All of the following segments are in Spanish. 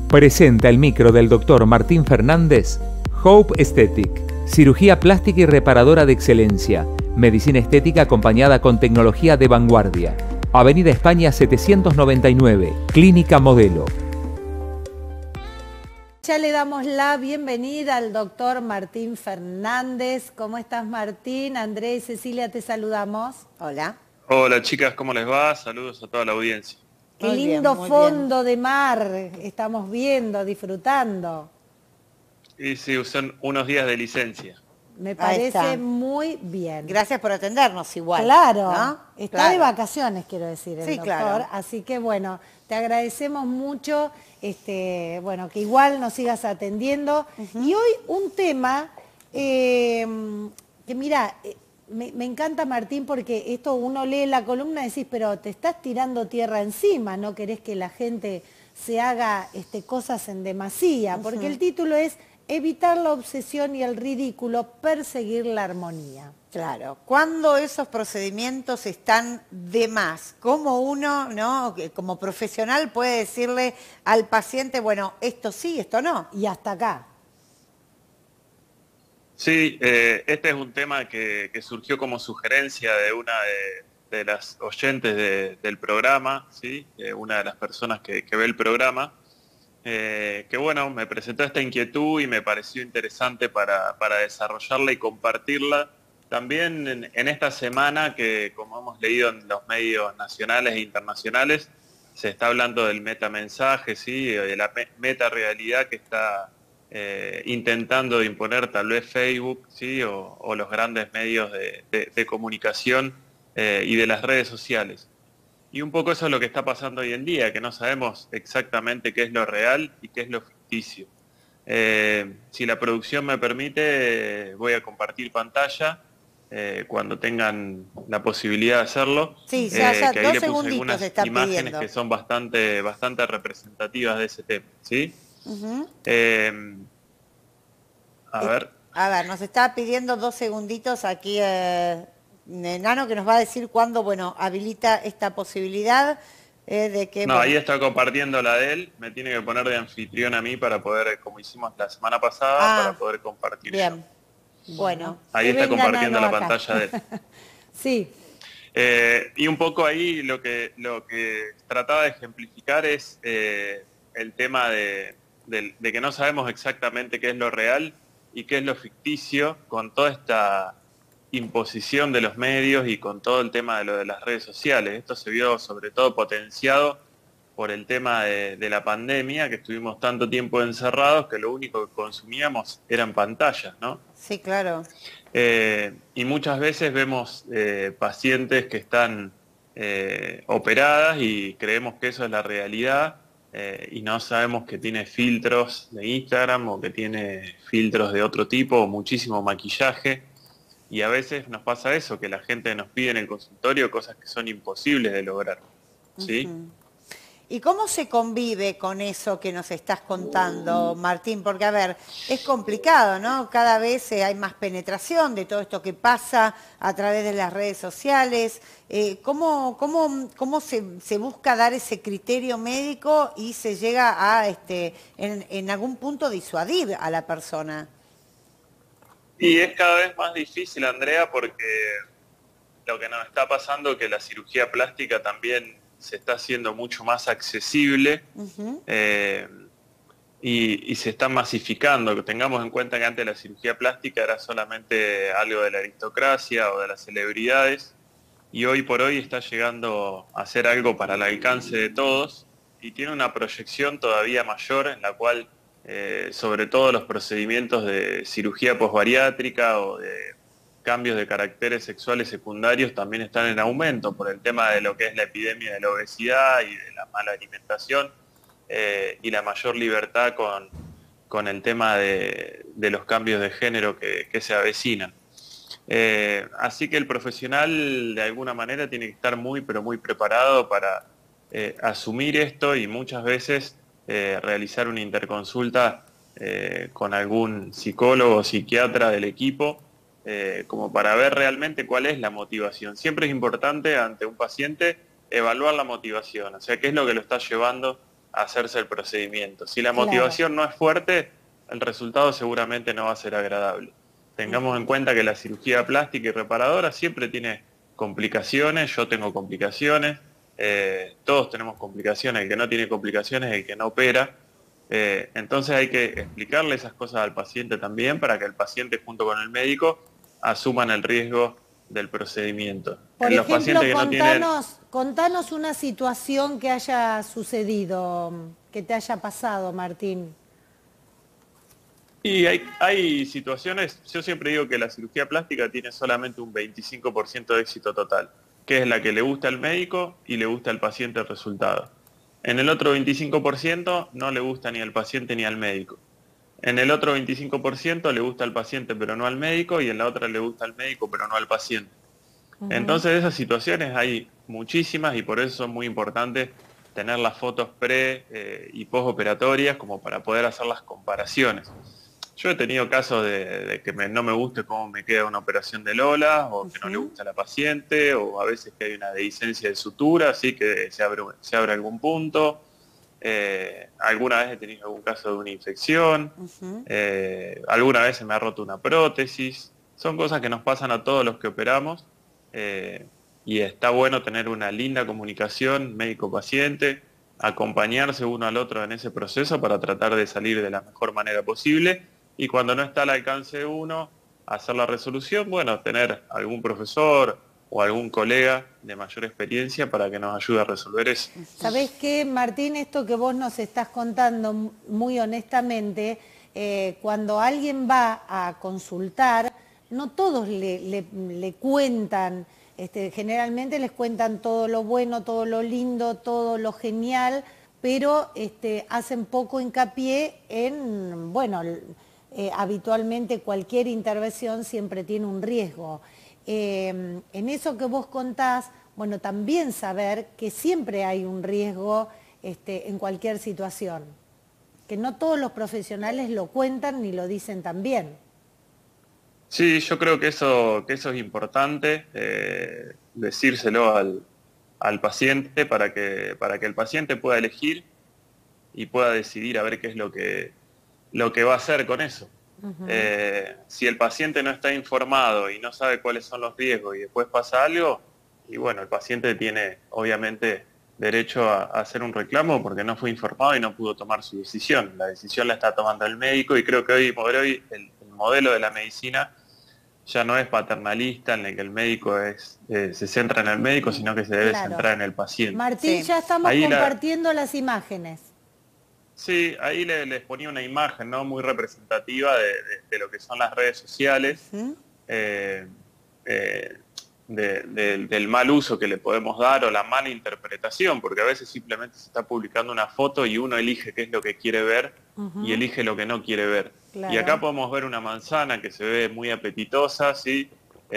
Presenta el micro del Dr. Martín Fernández, Hope Aesthetic, cirugía plástica y reparadora de excelencia, medicina estética acompañada con tecnología de vanguardia. Avenida España 799, Clínica Modelo. Ya le damos la bienvenida al doctor Martín Fernández. ¿Cómo estás, Martín? Andrés y Cecilia, te saludamos. Hola. Hola chicas, ¿cómo les va? Saludos a toda la audiencia. Qué lindo fondo de mar estamos viendo, disfrutando. Y sí, son unos días de licencia. Me parece muy bien. Gracias por atendernos igual. Claro, ¿no? Está de vacaciones, quiero decir, el sí, doctor. Claro. Así que bueno, te agradecemos mucho, bueno, que igual nos sigas atendiendo. Y hoy un tema que mira, me encanta, Martín, porque esto uno lee la columna y decís, pero te estás tirando tierra encima, no querés que la gente se haga cosas en demasía, porque el título es evitar la obsesión y el ridículo, perseguir la armonía. Claro, cuando esos procedimientos están de más, ¿cómo uno, no, como profesional puede decirle al paciente, bueno, esto sí, esto no? Y hasta acá. Sí, este es un tema que surgió como sugerencia de una de las oyentes del programa, ¿sí? Una de las personas que ve el programa, que bueno, me presentó esta inquietud y me pareció interesante para desarrollarla y compartirla. También en esta semana que, como hemos leído en los medios nacionales e internacionales, se está hablando del metamensaje, ¿sí? De la metarealidad que está intentando imponer tal vez Facebook, ¿sí? o los grandes medios de comunicación y de las redes sociales. Y un poco eso es lo que está pasando hoy en día, que no sabemos exactamente qué es lo real y qué es lo ficticio. Si la producción me permite, voy a compartir pantalla cuando tengan la posibilidad de hacerlo. Sí, ya que ahí le puse algunas imágenes que son bastante representativas de ese tema, ¿sí? A ver. A ver, nos está pidiendo 2 segunditos aquí Nano, que nos va a decir cuándo, bueno, habilita esta posibilidad de que... No, bueno, ahí está compartiendo la de él, me tiene que poner de anfitrión a mí para poder, como hicimos la semana pasada, para poder compartir bien. yo. Bueno. Ahí está compartiendo la pantalla de él. Sí. Y un poco ahí lo que trataba de ejemplificar es el tema de que no sabemos exactamente qué es lo real y qué es lo ficticio con toda esta imposición de los medios y con todo el tema de lo de las redes sociales. Esto se vio sobre todo potenciado por el tema de la pandemia, que estuvimos tanto tiempo encerrados que lo único que consumíamos eran pantallas, ¿no? Sí, claro. Y muchas veces vemos pacientes que están operadas y creemos que eso es la realidad y no sabemos que tiene filtros de Instagram o que tiene filtros de otro tipo o muchísimo maquillaje. Y a veces nos pasa eso, que la gente nos pide en el consultorio cosas que son imposibles de lograr, ¿sí? ¿Y cómo se convive con eso que nos estás contando, Martín? Porque, a ver, es complicado, ¿no? Cada vez hay más penetración de todo esto que pasa a través de las redes sociales. ¿Cómo se busca dar ese criterio médico y se llega a, en algún punto, disuadir a la persona? Y es cada vez más difícil, Andrea, porque lo que nos está pasando es que la cirugía plástica también se está haciendo mucho más accesible y se está masificando. Tengamos en cuenta que antes la cirugía plástica era solamente algo de la aristocracia o de las celebridades y hoy por hoy está llegando a ser algo para el alcance de todos y tiene una proyección todavía mayor en la cual sobre todo los procedimientos de cirugía posbariátrica o de cambios de caracteres sexuales secundarios también están en aumento por el tema de lo que es la epidemia de la obesidad y de la mala alimentación y la mayor libertad con el tema de los cambios de género que se avecinan. Así que el profesional de alguna manera tiene que estar muy pero muy preparado para asumir esto y muchas veces realizar una interconsulta con algún psicólogo o psiquiatra del equipo como para ver realmente cuál es la motivación. Siempre es importante ante un paciente evaluar la motivación, o sea, qué es lo que lo está llevando hacerse el procedimiento. Si la Claro. motivación no es fuerte, el resultado seguramente no va a ser agradable. Tengamos en cuenta que la cirugía plástica y reparadora siempre tiene complicaciones, yo tengo complicaciones, todos tenemos complicaciones, el que no tiene complicaciones es el que no opera. Entonces hay que explicarle esas cosas al paciente también para que el paciente junto con el médico asuman el riesgo del procedimiento. Por En los ejemplo, pacientes que no tienen... contanos una situación que haya sucedido, que te haya pasado, Martín. Y hay situaciones, yo siempre digo que la cirugía plástica tiene solamente un 25% de éxito total, que es la que le gusta al médico y le gusta al paciente el resultado. En el otro 25% no le gusta ni al paciente ni al médico. En el otro 25% le gusta al paciente pero no al médico, y en la otra le gusta al médico pero no al paciente. Entonces de esas situaciones hay muchísimas, y por eso son muy importantes tener las fotos pre y postoperatorias como para poder hacer las comparaciones. Yo he tenido casos de que no me guste cómo me queda una operación de Lola, o que no le gusta a la paciente, o a veces que hay una dehiscencia de sutura, así que se abre algún punto. Alguna vez he tenido algún caso de una infección, alguna vez se me ha roto una prótesis. Son cosas que nos pasan a todos los que operamos, y está bueno tener una linda comunicación médico-paciente, acompañarse uno al otro en ese proceso para tratar de salir de la mejor manera posible, y cuando no está al alcance de uno, hacer la resolución, bueno, tener algún profesor o algún colega de mayor experiencia para que nos ayude a resolver eso. ¿Sabés qué, Martín? Esto que vos nos estás contando muy honestamente, cuando alguien va a consultar, no todos le cuentan, generalmente les cuentan todo lo bueno, todo lo lindo, todo lo genial, pero hacen poco hincapié en, bueno, habitualmente cualquier intervención siempre tiene un riesgo. En eso que vos contás, bueno, también saber que siempre hay un riesgo en cualquier situación, que no todos los profesionales lo cuentan ni lo dicen tan bien. Sí, yo creo que eso es importante, decírselo al paciente para que el paciente pueda elegir y pueda decidir a ver qué es lo que va a hacer con eso. Si el paciente no está informado y no sabe cuáles son los riesgos y después pasa algo, y bueno, el paciente tiene obviamente derecho a hacer un reclamo porque no fue informado y no pudo tomar su decisión. La decisión la está tomando el médico, y creo que hoy por hoy el modelo de la medicina ya no es paternalista, en el que el médico se centra en el médico, sino que se debe centrar en el paciente. Martín, Sí. ya estamos Ahí compartiendo las imágenes. Sí, ahí les ponía una imagen, ¿no?, muy representativa de lo que son las redes sociales, del mal uso que le podemos dar o la mala interpretación, porque a veces simplemente se está publicando una foto y uno elige qué es lo que quiere ver y elige lo que no quiere ver. Claro. Y acá podemos ver una manzana que se ve muy apetitosa, ¿sí?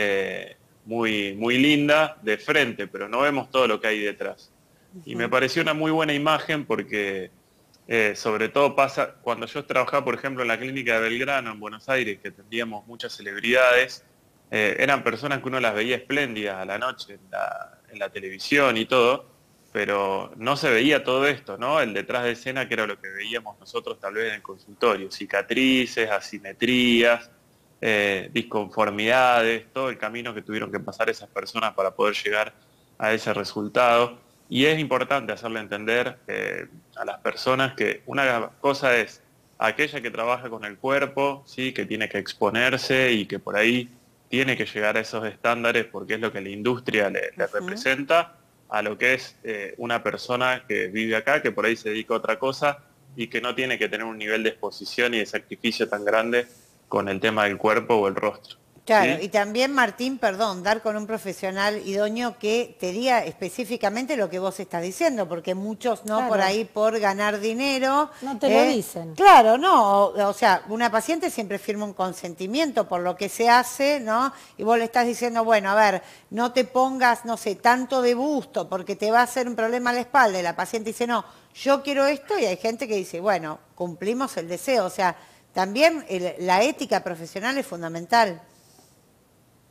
Muy linda de frente, pero no vemos todo lo que hay detrás. Y me pareció una muy buena imagen porque... sobre todo pasa cuando yo trabajaba, por ejemplo, en la clínica de Belgrano, en Buenos Aires, que atendíamos muchas celebridades, eran personas que uno las veía espléndidas a la noche en la televisión y todo, pero no se veía todo esto, ¿no? El detrás de escena, que era lo que veíamos nosotros tal vez en el consultorio: cicatrices, asimetrías, disconformidades, todo el camino que tuvieron que pasar esas personas para poder llegar a ese resultado. Y es importante hacerle entender a las personas que una cosa es aquella que trabaja con el cuerpo, ¿sí?, que tiene que exponerse y que por ahí tiene que llegar a esos estándares porque es lo que la industria le representa, a lo que es una persona que vive acá, que por ahí se dedica a otra cosa y que no tiene que tener un nivel de exposición y de sacrificio tan grande con el tema del cuerpo o el rostro. Claro, ¿sí? y también, Martín, perdón, dar con un profesional idóneo que te diga específicamente lo que vos estás diciendo, porque muchos, ¿no? Claro. Por ahí, por ganar dinero... No te lo dicen. Claro, no, o sea, una paciente siempre firma un consentimiento por lo que se hace, ¿no? Y vos le estás diciendo, bueno, a ver, no te pongas, no sé, tanto de busto porque te va a hacer un problema a la espalda. Y la paciente dice, no, yo quiero esto, y hay gente que dice, bueno, cumplimos el deseo. O sea, también la ética profesional es fundamental.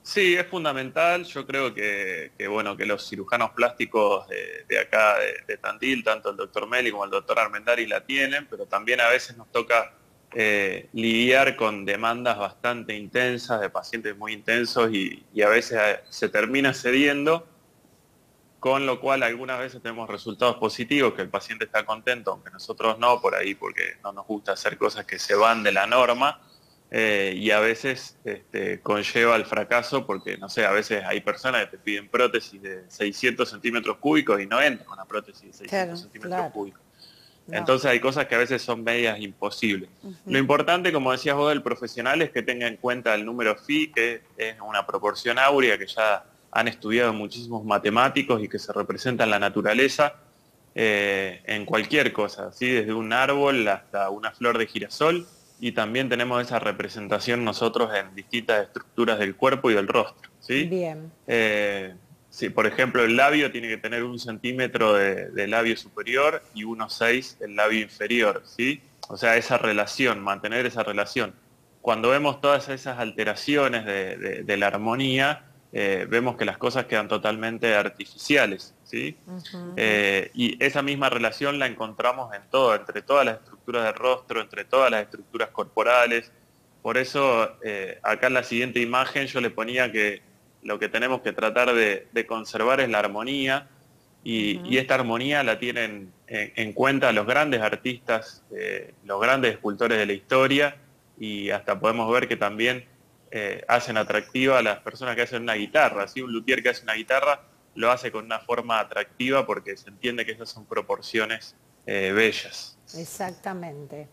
Sí, es fundamental. Yo creo bueno, que los cirujanos plásticos de acá, de Tandil, tanto el doctor Meli como el doctor Armendari la tienen, pero también a veces nos toca lidiar con demandas bastante intensas, de pacientes muy intensos y a veces se termina cediendo, con lo cual algunas veces tenemos resultados positivos, que el paciente está contento, aunque nosotros no, por ahí porque no nos gusta hacer cosas que se van de la norma. Y a veces conlleva el fracaso porque, no sé, a veces hay personas que te piden prótesis de 600 centímetros cúbicos y no entran con una prótesis de 600 centímetros cúbicos. No. Entonces hay cosas que a veces son medias imposibles. Lo importante, como decías vos, del profesional es que tenga en cuenta el número phi, que es una proporción áurea que ya han estudiado muchísimos matemáticos y que se representa en la naturaleza en cualquier cosa, ¿sí? Desde un árbol hasta una flor de girasol. Y también tenemos esa representación nosotros en distintas estructuras del cuerpo y del rostro, ¿sí? Bien. Sí, por ejemplo, el labio tiene que tener 1 centímetro de labio superior y 1,6 el labio inferior, ¿sí? O sea, esa relación, mantener esa relación. Cuando vemos todas esas alteraciones de la armonía, vemos que las cosas quedan totalmente artificiales, ¿sí? Y esa misma relación la encontramos en todo, entre todas las estructuras del rostro, entre todas las estructuras corporales. Por eso, acá en la siguiente imagen yo le ponía que lo que tenemos que tratar de conservar es la armonía, y esta armonía la tienen en cuenta los grandes artistas, los grandes escultores de la historia, y hasta podemos ver que también hacen atractiva a las personas que hacen una guitarra, ¿sí? Un luthier que hace una guitarra lo hace con una forma atractiva porque se entiende que esas son proporciones bellas. Exactamente.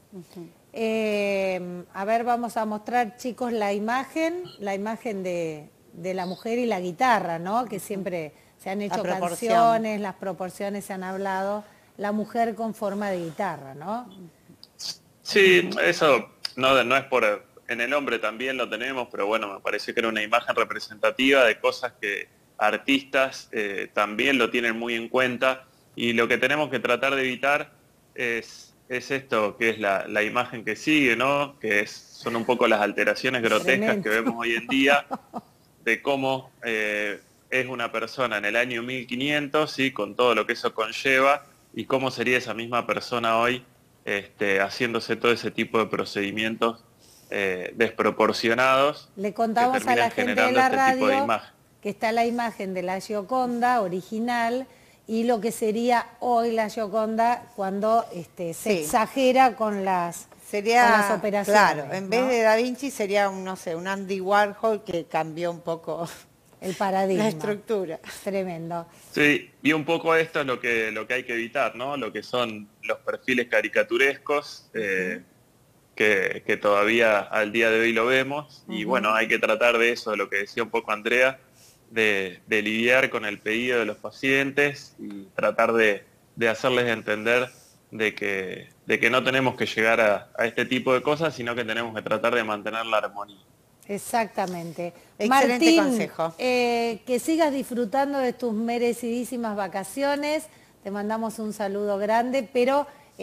A ver, vamos a mostrar, chicos, la imagen de la mujer y la guitarra, ¿no? Que siempre se han hecho canciones, las proporciones se han hablado, la mujer con forma de guitarra, ¿no? Sí, eso no es por... En el hombre también lo tenemos, pero bueno, me pareció que era una imagen representativa de cosas que artistas también lo tienen muy en cuenta, y lo que tenemos que tratar de evitar es esto, que es la imagen que sigue, ¿no? Que son un poco las alteraciones grotescas que vemos hoy en día, de cómo es una persona en el año 1500, ¿sí? Con todo lo que eso conlleva, y cómo sería esa misma persona hoy haciéndose todo ese tipo de procedimientos desproporcionados. Le contamos a la gente de la radio que está la imagen de la Gioconda original y lo que sería hoy la Gioconda cuando se exagera con las operaciones. Claro, en vez de Da Vinci sería un, no sé, un Andy Warhol que cambió un poco el paradigma. La estructura. Tremendo. Sí, y un poco esto es lo que hay que evitar, ¿no? Lo que son los perfiles caricaturescos, que todavía al día de hoy lo vemos, y bueno, hay que tratar de eso, de lo que decía un poco Andrea, de lidiar con el pedido de los pacientes y tratar de hacerles entender de que no tenemos que llegar a este tipo de cosas, sino que tenemos que tratar de mantener la armonía. Exactamente. Excelente Martín, consejo. Que sigas disfrutando de tus merecidísimas vacaciones, te mandamos un saludo grande, pero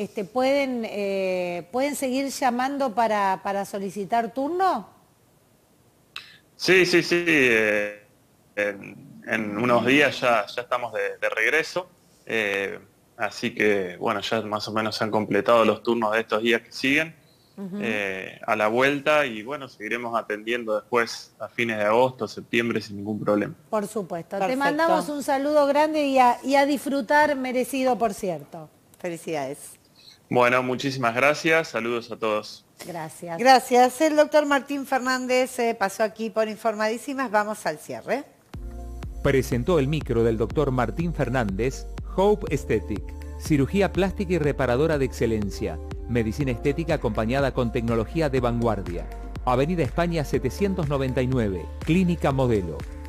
¿pueden seguir llamando para solicitar turno? Sí. En unos días ya estamos de regreso, así que bueno, ya más o menos se han completado los turnos de estos días que siguen a la vuelta, y bueno, seguiremos atendiendo después a fines de agosto, septiembre, sin ningún problema. Por supuesto. Perfecto. Te mandamos un saludo grande y a disfrutar, merecido por cierto. Felicidades. Bueno, muchísimas gracias, saludos a todos. Gracias. Gracias. El doctor Martín Fernández pasó aquí por Informadísimas. Vamos al cierre. Presentó el micro del doctor Martín Fernández, Hope Aesthetic, cirugía plástica y reparadora de excelencia, medicina estética acompañada con tecnología de vanguardia. Avenida España 799, Clínica Modelo.